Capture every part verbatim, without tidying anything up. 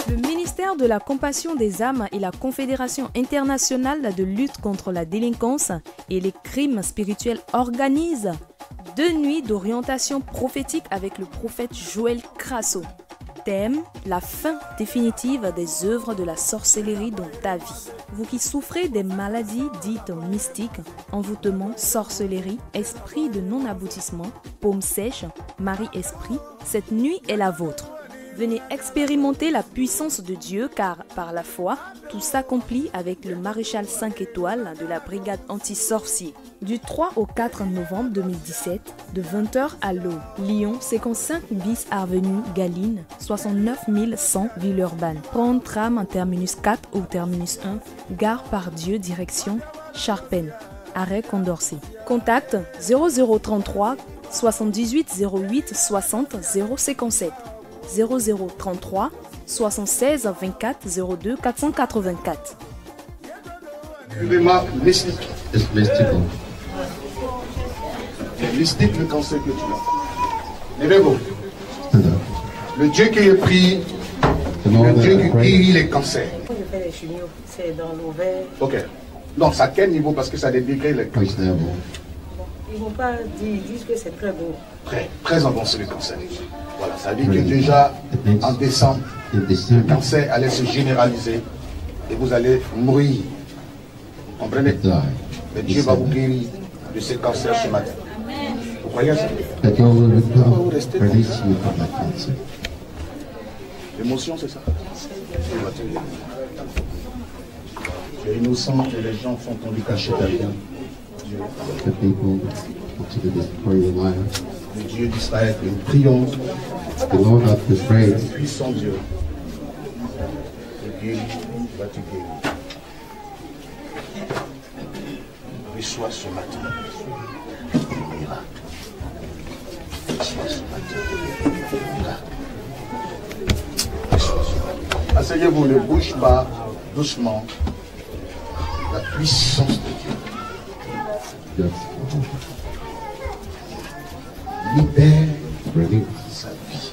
Le ministère de la Compassion des âmes et la Confédération internationale de lutte contre la délinquance et les crimes spirituels organisent deux nuits d'orientation prophétique avec le prophète Joël Crasso. Thème, la fin définitive des œuvres de la sorcellerie dans ta vie. Vous qui souffrez des maladies dites mystiques, envoûtement, sorcellerie, esprit de non-aboutissement, paume sèche, Marie-Esprit, cette nuit est la vôtre. Venez expérimenter la puissance de Dieu car, par la foi, tout s'accomplit avec le maréchal cinq étoiles de la brigade anti-sorcier. Du trois au quatre novembre deux mille dix-sept, de vingt heures à l'eau. Lyon, cinquante-cinq bis avenue Galine, soixante-neuf mille cent Villeurbanne. Prendre tram terminus quatre ou terminus un, gare par Dieu, direction Charpennes. Arrêt Condorcet. Contact zéro zéro trente-trois soixante-dix-huit zéro huit soixante zéro cinquante-sept. zéro zéro trente-trois soixante-seize vingt-quatre zéro deux quatre cent quatre-vingt-quatre. Élément mystique. It's mystical. Mystique, le cancer que tu as. Levez-vous. Le Dieu qui est pris, le Dieu qui guérit les cancers. Quand je fais les chimios, c'est dans l'ovaire. Ok. Non, c'est à quel niveau? Parce que ça dénigre les cancers. Ils ne vont pas dire, ils disent que c'est très beau. Très, très avancé le cancer. Voilà, ça veut dire que déjà en décembre, le cancer allait se généraliser et vous allez mourir. Vous comprenez? Mais Dieu va vous guérir de ce cancer ce matin. Vous croyez à ça? Vous restez comme ça. L'émotion, c'est ça? Tu es innocent et les gens font ton lui cacher ta vie. The people to the destroy your life. Le Dieu d'Israël, que nous prions. The Lord of the praise. Puissant Dieu. Le Dieu va te guérir. Reçois ce matin. Miracle. Reçois ce matin. Miracle. Reçois ce matin. Asseyez-vous, ne bouge pas, doucement. La puissance de Dieu. Yes. Libère sa vie.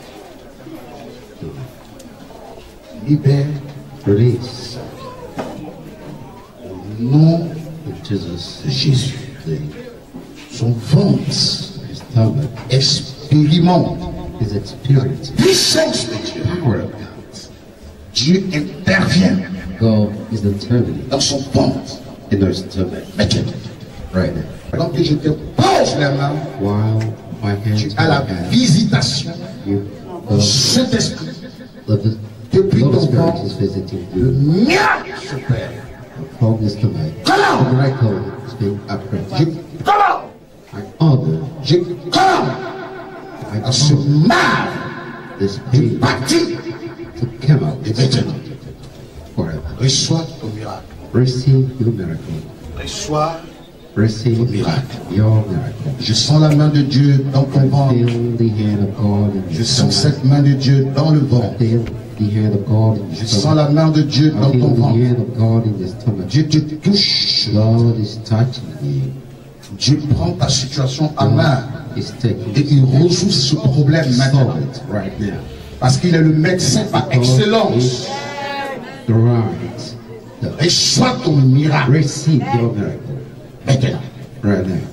Libère Release sa vie. Au nom of Jesus. de Jésus. Son ventre His stomach. expérimente His experience. puissance de Dieu. Power of God. Dieu intervient God is determined dans son ventre. in their stomach. Maintenant, Right now. pendant que je te pose la main, While my tu hands as la are hand, visitation you du the, Saint-Esprit. the, Depuis the Holy ton Spirit ventre, is visiting le you. miracle s'opère. From this tonight. Comment? The miracle is being apprehended. Je comment? I order Je comment? I Dans ce command mal this de pain partir. to come out Et maintenant, forever. reçois ton miracle. Receive your miracle. Reçois Receive ton miracle. your miracle. Je sens la main de Dieu dans ton ventre. Feel the hand of God in Je your sens stomach. cette main de Dieu dans le ventre. Feel the hand of God in Je your sens stomach. la main de Dieu dans I feel ton the ventre. hand of God in your stomach. Dieu te touche. God is touching you. Dieu prend ta situation en main He's taking et il résout ce problème maintenant. solve it right now. Parce qu'il est le médecin par excellence. Right. Reçois ton miracle Receive your miracle maintenant. right now.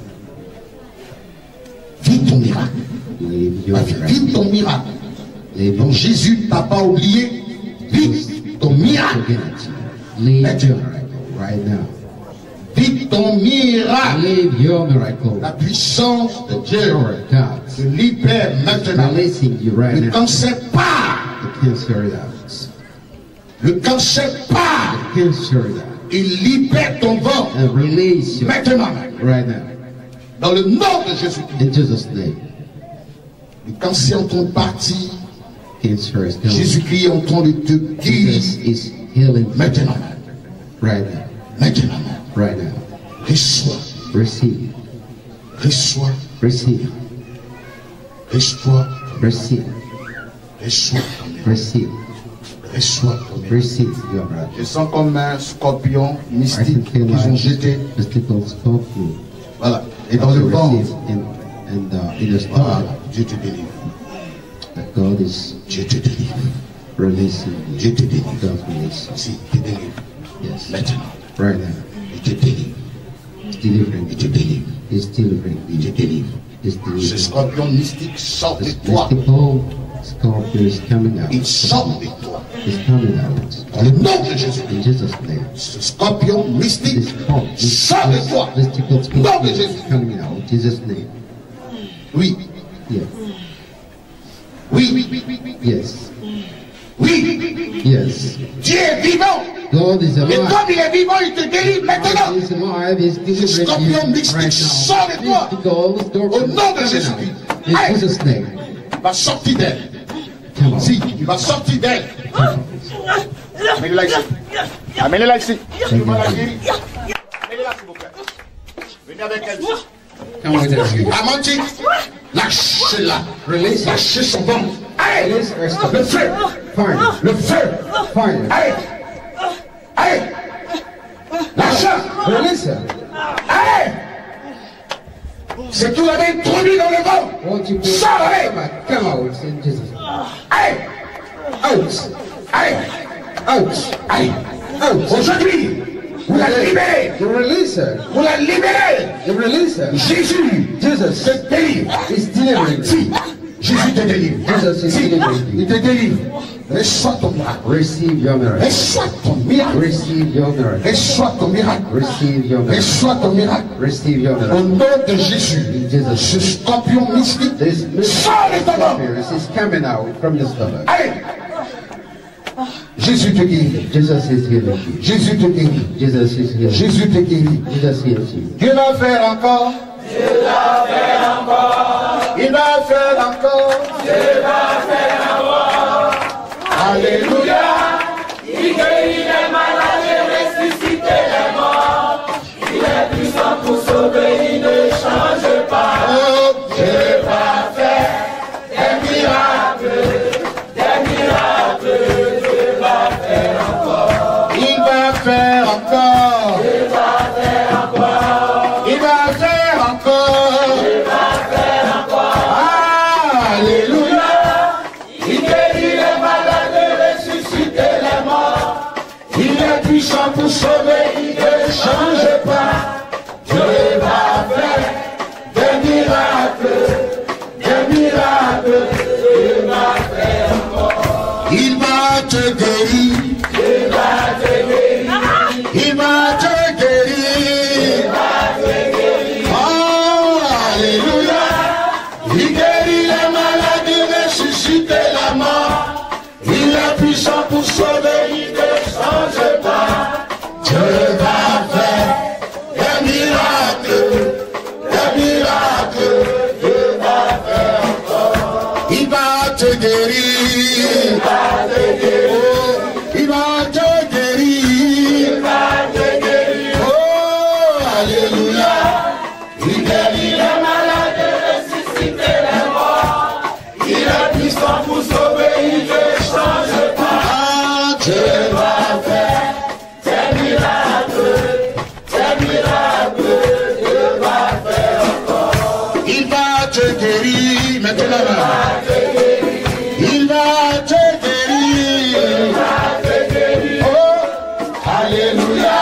Vis ton miracle. Live your miracle. Vis ton miracle. Live Donc your Jésus t'a pas oublié. Vis ton miracle. miracle. Live your miracle right now. Vis ton miracle. Live your miracle. La puissance de Dieu God se libère maintenant. releasing you right Le now. cancer part. The cancer is out. Le cancer part. The cancer is out. Il libère ton ventre And release you maintenant. right now. Dans le nom de Jésus. In Jesus' name. Le cancer est en train de partir. Cancer is gone. Jésus-Christ est en train de te guérir Jesus is healing you maintenant. right now. Maintenant. Right now. Reçois. Receive. Reçois. Receive. Reçois. Receive. Reçois. Receive. Reçois. Receive your miracle. Je sens comme un scorpion I mystique can feel qu'ils ont like jeté. mystical scorpion. Voilà. Et dans le to ventre. receive in, and uh, in the Voilà. stomach. Dieu te délivre. That God is Dieu te délivre. Je te délivre. Si, te délivre. Yes. Maintenant. Right now. Il te délivre. He's delivering. Il te délivre. He's delivering. Il te délivre. He's Ce delivering. scorpion mystique sort de This toi. mystical scorpion is coming out. Il sort de toi. It's coming out. Dans le nom de Jésus. In Jesus' name. Ce scorpion mystique This call, this, sort de toi. this mystical Nom de scorpion Jésus. is coming out. In Jesus' name. Oui. Yeah. Oui. Oui. Oui. Oui. Yes. Oui. Yes. Dieu est vivant. God is Et alive. comme il est vivant, il te délivre maintenant. God is alive. He's delivering Scorpion you mystique right sort de now. toi. Mystical scorpion Au nom de is Jésus. coming out. In Jesus' name. Il va sortir d'elle. Come on. Si, il va sortir d'elle. Amenez-la ici. Amenez-la ici. Je vais la guérir. Amenez-la s'il vous plaît. Venez avec elle. Come with us here. Amantique, lâchez-la. Release her. Lâchez son ventre. Allez, Release her le stomach. feu. Fire. Le feu. Fire. Allez. Allez. Lâchez. Release her. Allez. C'est tout avait introduit dans le ventre. Won't you put Sors, allez. come out in Jesus' name. Allez. Out. Allez. Out. Allez. Out. Aujourd'hui, vous la libérez. You release her. Vous la libérez. You release her. Jésus Jesus te délivre. is delivering. Si, Jésus te délivre. Jesus is Si, delivering. il te délivre. Reçois ton miracle. Receive your miracle. Reçois ton miracle. Receive your miracle. Reçois ton miracle. Receive your miracle. Reçois ton miracle. Receive your Au miracle. nom de Jésus, Jesus. ce scorpion mystique This sort de ton ventre. mystical is coming out from your stomach. Allez. Jésus te guérit. Jesus is healing you. Jésus te guérit. Jesus is healing you. Jésus te guérit. Jesus heals you. Dieu va faire encore. Dieu va faire encore. Il va faire encore. Dieu va faire encore. Alléluia. Il guérit les malades et ressuscite les morts. Il est puissant pour sauver, il ne change pas. Oh, Dieu va faire des miracles, des miracles. Dieu va faire encore. il va faire encore. Dieu va faire encore. Il va faire encore. Dieu va faire encore. Alléluia. Il guérit les malades et ressuscite les morts. Il est puissant pour sauver. Il ne change pas. Dieu va faire des miracles, des miracles. Dieu va faire encore. Il va te guérir. Dieu va te guérir. Il va te guérir. Il va te guérir. Oh, alléluia. Il guérit les malades, il ressuscite la mort. Il est puissant pour sauver. Il ne change pas. Dieu va faire des miracles, des miracles. Dieu va faire encore. Il va te guérir. Il va te guérir. Oh, il va te guérir. Il va te guérir. Oh, alléluia. Il guérit les malades et ressuscite les morts. Il est puissant pour sauver, il ne change pas. Ah, Dieu Dieu va faire des miracles, des miracles. Dieu va faire encore. il va te guérir. Maintenant, Il va te guérir. il va te guérir. Il va te guérir. Oh, Alléluia.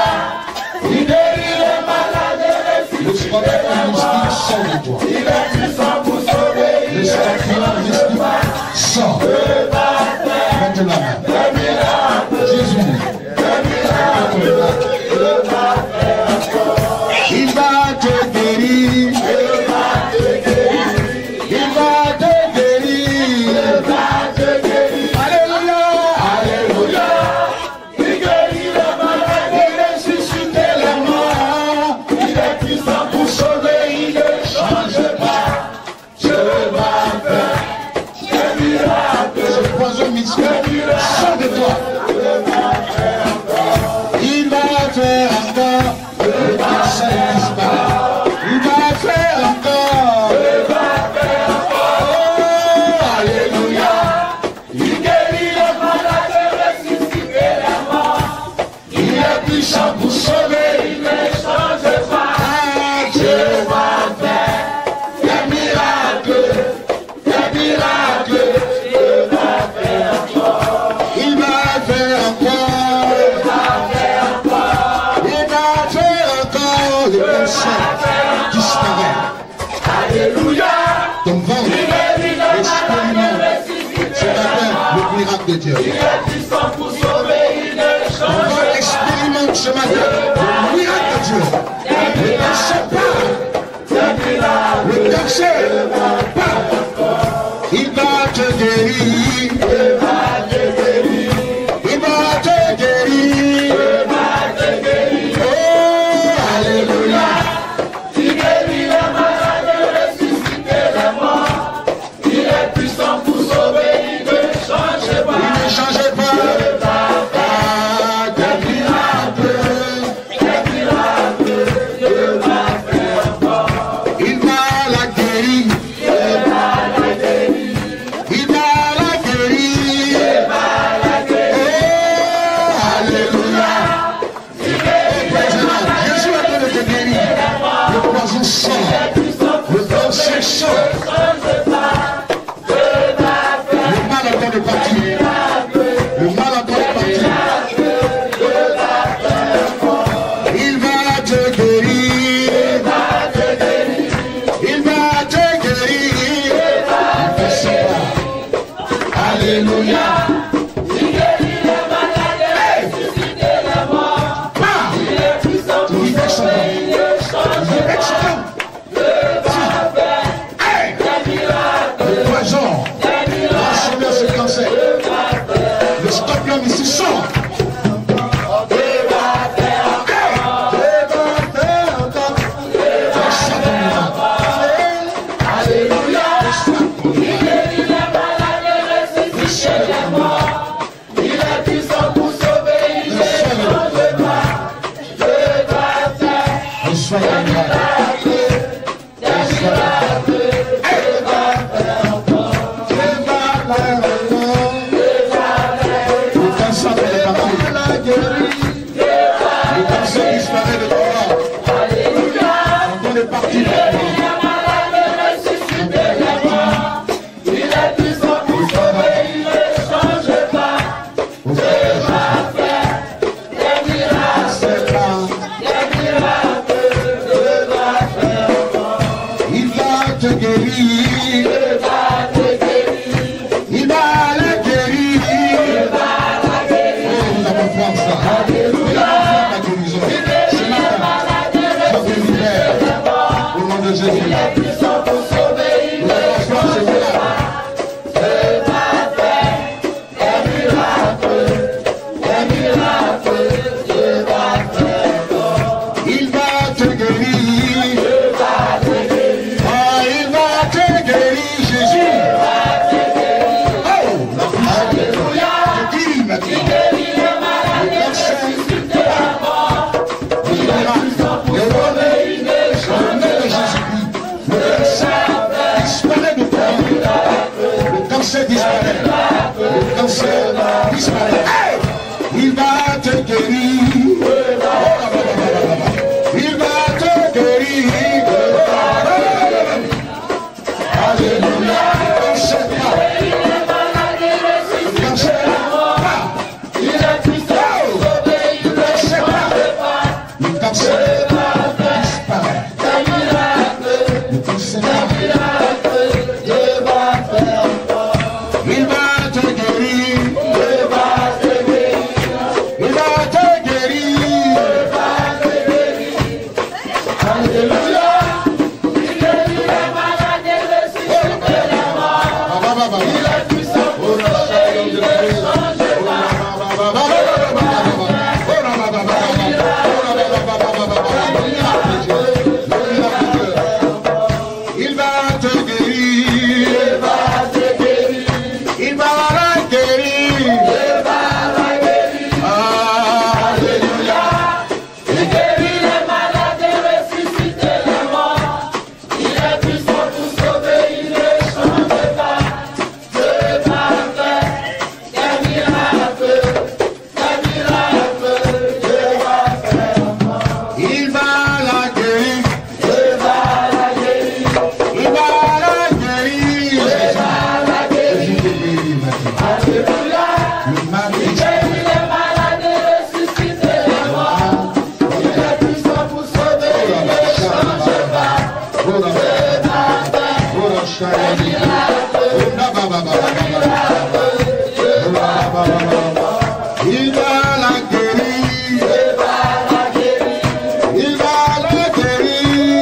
Il guérit les malades et le ressuscite scorpion les morts. mystique sort de toi. Il est puissant pour sauver, Le il ne scorpion change mystique pas. sort. Dieu va faire Maintenant, des miracles, Jésus, des miracles. Dieu va faire encore. il va te guérir. Dieu va te guérir. Il va te guérir. Dieu va te guérir. Alléluia. Alléluia. Il guérit les malades, il ressuscite les morts. Il est puissant pour sauver, il ne change pas. Dieu va faire des miracles, Ce poison mystique des miracles. Dieu. Il est puissant pour sauver, il ne change pas. On expérimente ce matin le miracle de Dieu. Ne lâchez pas. Ne lâchez pas. Il va te guérir. Il va te guérir. Il va te guérir. Il va te guérir. Oh, alléluia. Il guérit les malades, ressuscite les morts. Il est puissant pour sauver, il ne change pas. Il ne change pas. Des miracles, des miracles, Dieu va faire encore. Il va la guérir. Il va la guérir. Il va la guérir. Il va la guérir. Oh, alléluia. Il guérit les malades. Jésus est en train de te guérir. Le poison sort. Le cancer sort. Le mal est en train de partir. Le mal est en train de partir. Il va te guérir. Il va te guérir. Ne sais pas. Alléluia. Il guérit les malades, ressuscite les morts. Il est puissant pour sauver, il ne change pas. Le poison, transformer ce cancer. Le scorpion ici sort. Dieu va faire encore. Dieu va faire encore. Alléluia. Il guérit les malades, ressuscite les morts. Il est puissant pour sauver, il ne change pas. Dieu va faire des miracles. Des miracles. Le cancer est parti. Il va la guérir. Il va la guérir.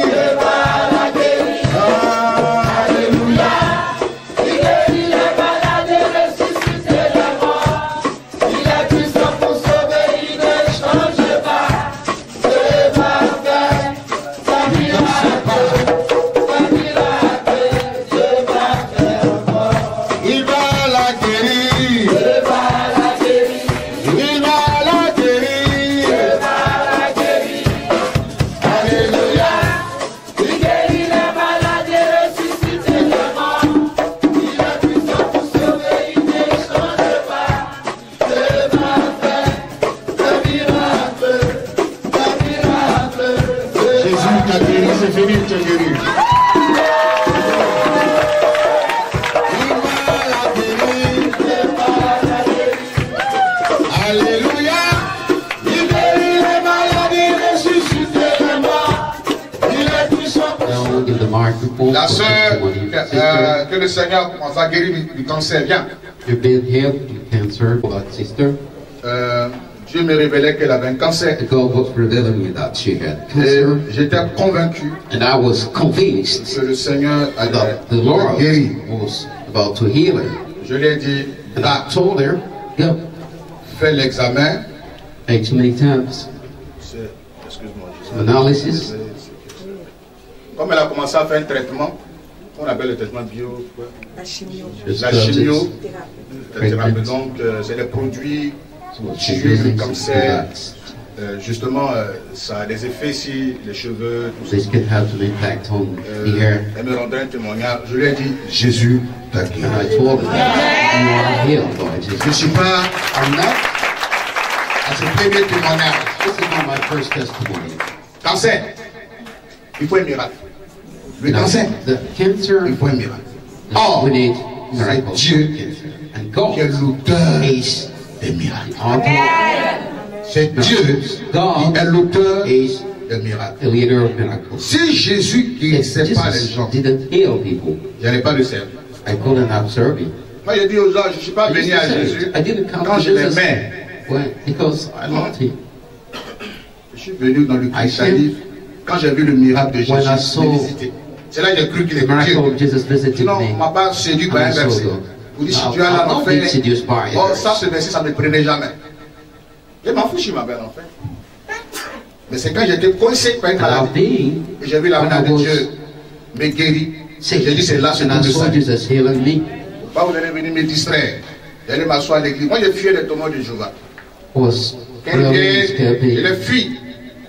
Alléluia. Il guérit les malades et ressuscite les morts. Il est puissant pour sauver, il ne change pas. Dieu va faire sa miracle, sa miracle. Dieu va faire encore. Il va la guérir. Dieu va la guérir. Il va la guérir. Dieu va la guérir. Alléluia. Il guérit les malades et ressuscite les morts. Il est puissant pour sauver, il ne change pas. Dieu va faire sa miracle, sa miracle. Jésus t'a guéri, c'est fini de te guérir. Il va la guérir. Alléluia. Il guérit les malades, il ressuscite les morts. Il est puissant pour Now we'll give the microphone La for sœur testimony. euh, Sister, que le Seigneur commence à guérir du, du cancer, viens. you've been healed from cancer, but sister, Euh, Dieu me révélait qu'elle avait un cancer. God was revealing me that she had Et cancer, j'étais convaincu and I was convinced que le Seigneur allait that the la Lord guérir. was about to heal her. Je lui ai dit, And là, I told her, go, fais l'examen. take too many times, C'est- Excuse-moi. je- analysis. Comme elle a commencé à faire un traitement, on appelle le traitement bio, quoi. La chimio. Just La because chimio. it's- Thérapie. La thérapie, donc, euh, c'est des produits so qui she's tuent le busy, cancer. so Euh, justement, euh, ça a des effets sur les cheveux, tout ça. this can have an impact on Euh, the hair. elle me rendait un témoignage. Je lui ai dit, Jésus t'a guéri. And I told her that you are healed, Lord Je ne Jesus. suis pas en note à ce premier témoignage. This is not my first testimony. Cancer, il faut un miracle. Le Now, cancer, the cancer, il faut un miracle. Or, we need c'est miracles. Dieu And qui est God l'auteur is des miracles. author, C'est Dieu God qui est l'auteur is des miracles. the leader of miracles. Si Jésus If guérissait pas les Jesus gens, didn't heal people, il n'y avait pas de service. I couldn't have served him. Moi, j'ai dit aux gens, je ne suis pas I used venu to à say, Jésus I didn't come quand to je Jesus l'aimais. well, because I loved him. Je suis venu dans le christianisme quand j'ai vu le miracle de Jésus. When I je l'ai saw visité. C'est là que j'ai cru qu'il The est miracle Dieu. of Jesus visited Sinon, on me. ne m'a pas séduit par And un I saw verset. God. Vous dites, si Now, tu as I'm là not l'enfer, being seduced by oh, it. ça, ce verset, ça ne me prenait jamais. Je m'en fous, je m'avais l'enfer. Mais c'est quand j'étais coincé par une And I've maladie been et j'ai vu la when main I de was Dieu me guérir. sick, J'ai dit, c'est là, c'est and tout I de saw ça. Jesus healing me. Pas vous allez venir me distraire. J'allais m'asseoir à l'église. Moi, j'ai fui les témoins de Jéhovah. Was Quand really je scared je me. les fuis.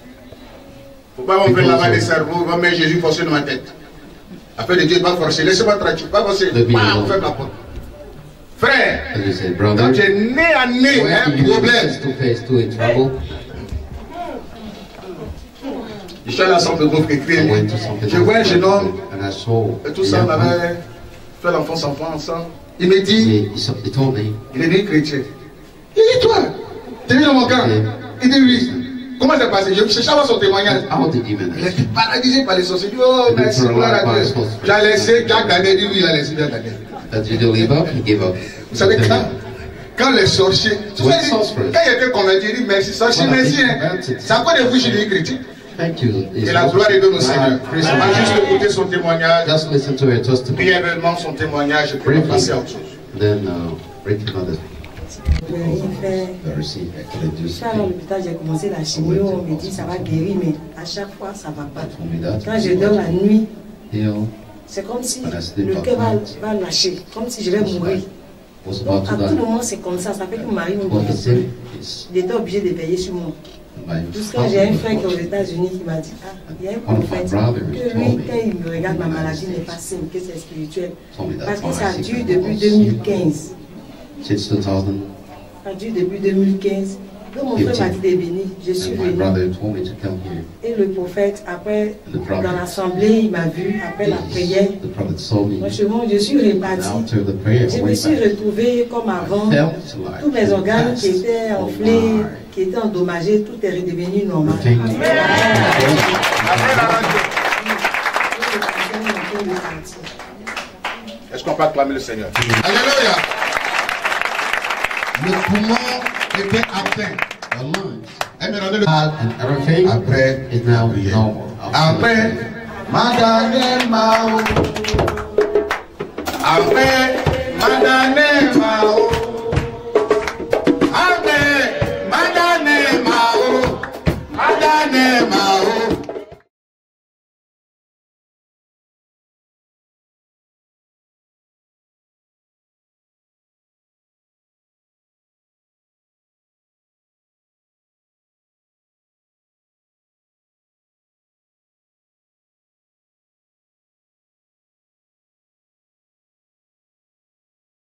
Faut pas m'en faire laver les cerveaux, va mettre Jésus forcer dans ma tête. Après, le Dieu va forcer. Laissez-moi tranquille. Pas forcer. Le bien. Bam, ferme la porte. Frère, And he said, quand brother, tu es né à nez when un you problème, face to face to a trouble, je suis allé à Centre de groupe écrit. I went to something Je vois un jeune homme, and I saw et tout a ça, on young man. avait fait l'enfance enfant ensemble. Il me dit, He, he told me, il est né chrétien. Il dit, toi, t'es venu dans mon camp. Oui. Il dit, oui. Comment ça s'est passé? Je cherchais à voir son témoignage. how did you Il manage? était paralysé par les sorciers. Il dit, oh, merci, gloire à Dieu. Tu as laissé Jacques Daniel. Il dit, oui, il a laissé Jacques Daniel. That you don't give up, he gave up. Vous savez, quand, quand les sorciers, tu Oui, sais, il dit, sorcerers. quand il était convaincu, il dit, merci, sorcier, Voilà, merci. Hein. merci. C'est à quoi de vous, je dis chrétien? Thank you. Et la gloire est de nos Seigneur. Praise On va juste God. écouter son témoignage, Just listen to her testimony. brièvement son témoignage, et puis on va passer à autre chose. Then uh, break another. Je n'ai rien fait. The receipt. I couldn't do Je suis allée à l'hôpital, j'ai commencé la chimio, on me dit ça va guérir, mais à chaque fois ça ne va pas. told me that. Quand je dors la nuit, Heal c'est comme si When I sleep le at cœur va, night, va lâcher, comme si je vais mourir. was Donc, about à to tout die. moment, c'est comme ça. Ça fait que mon mari me What he dit said is il était obligé de veiller sur moi. my Jusqu'à j'ai un husband frère qui est aux was États-unis qui m'a dit ah, il y a un One of my prophète brothers que told lui, me quand il me regarde, ma maladie n'est pas simple, que c'est spirituel. told me that Parce que my ça sickness dure depuis was deux mille quinze. since two thousand Ça dure depuis deux mille quinze. Donc mon frère m'a dit de venir. Je suis and my venue. brother told me to come here. Et le prophète, après, The prophet. dans l'assemblée, il m'a vu, après la prière. The prophet saw me. Franchement, je suis And repartie. after the prayer, I Je me went suis back. retrouvée comme avant. I felt like Tous mes organes qui past. étaient Oh enflés, my. qui étaient endommagés, tout est redevenu normal. Thank you. Après la radio, est-ce qu'on peut acclamer le Seigneur? Alléluia. Le poumon était atteint. Elle me rendait le And everything après is now prière. normal. Après, Madame Mao. Après, Madame